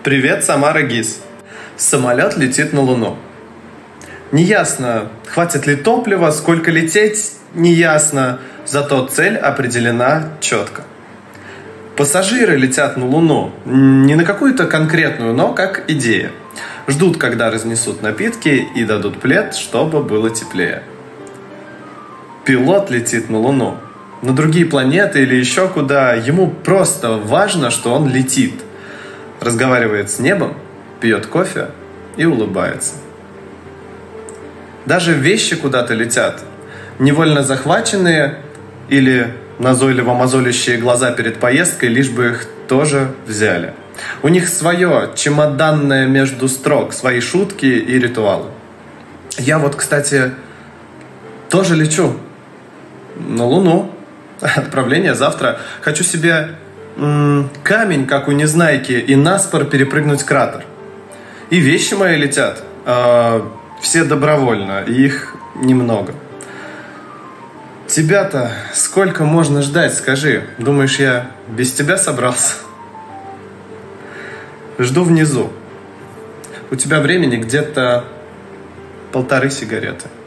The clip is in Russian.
Привет, Самара ГИС. Самолет летит на Луну. Неясно, хватит ли топлива, сколько лететь, неясно, зато цель определена четко. Пассажиры летят на Луну не на какую-то конкретную, но как идея. Ждут, когда разнесут напитки и дадут плед, чтобы было теплее. Пилот летит на Луну. На другие планеты или еще куда. Ему просто важно, что он летит. Разговаривает с небом, пьет кофе и улыбается. Даже вещи куда-то летят. Невольно захваченные или назойливо мозолящие глаза перед поездкой, лишь бы их тоже взяли. У них свое чемоданное между строк, свои шутки и ритуалы. Я вот, кстати, тоже лечу на Луну. Отправление завтра. Хочу себе камень, как у Незнайки, и наспор перепрыгнуть кратер. И вещи мои летят. Все добровольно, и их немного. Тебя-то сколько можно ждать, скажи? Думаешь, я без тебя собрался? Жду внизу. У тебя времени где-то 1,5 сигареты.